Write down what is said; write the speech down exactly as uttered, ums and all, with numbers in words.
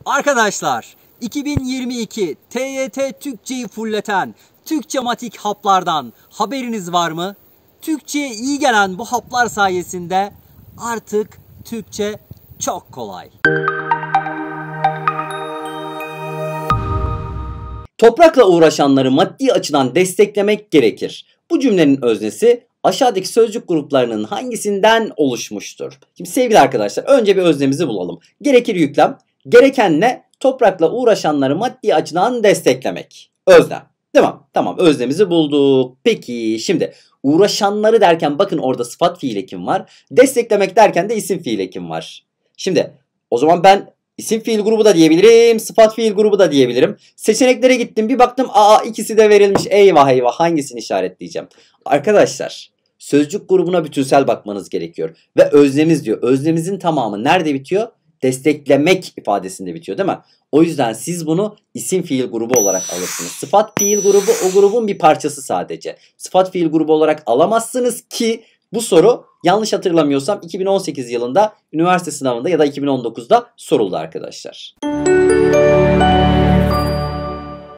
Arkadaşlar, iki bin yirmi iki T Y T Türkçeyi fulleten Türkçematik haplardan haberiniz var mı? Türkçe'ye iyi gelen bu haplar sayesinde artık Türkçe çok kolay. Toprakla uğraşanları maddi açıdan desteklemek gerekir. Bu cümlenin öznesi aşağıdaki sözcük gruplarının hangisinden oluşmuştur? Şimdi sevgili arkadaşlar, önce bir öznemizi bulalım. Gerekir yüklem, gereken ne? Toprakla uğraşanları maddi açıdan desteklemek. Özlem. Değil mi? Tamam, öznemizi bulduk. Peki şimdi uğraşanları derken bakın orada sıfat fiil ekim var. Desteklemek derken de isim fiil ekim var. Şimdi o zaman ben İsim fiil grubu da diyebilirim, sıfat fiil grubu da diyebilirim. Seçeneklere gittim, bir baktım, aa ikisi de verilmiş. Eyvah eyvah, hangisini işaretleyeceğim? Arkadaşlar, sözcük grubuna bütünsel bakmanız gerekiyor. Ve öznemiz diyor. Öznemizin tamamı nerede bitiyor? Desteklemek ifadesinde bitiyor, değil mi? O yüzden siz bunu isim fiil grubu olarak alırsınız. Sıfat fiil grubu o grubun bir parçası sadece. Sıfat fiil grubu olarak alamazsınız ki bu soru yanlış hatırlamıyorsam iki bin on sekiz yılında üniversite sınavında ya da iki bin on dokuzda soruldu arkadaşlar.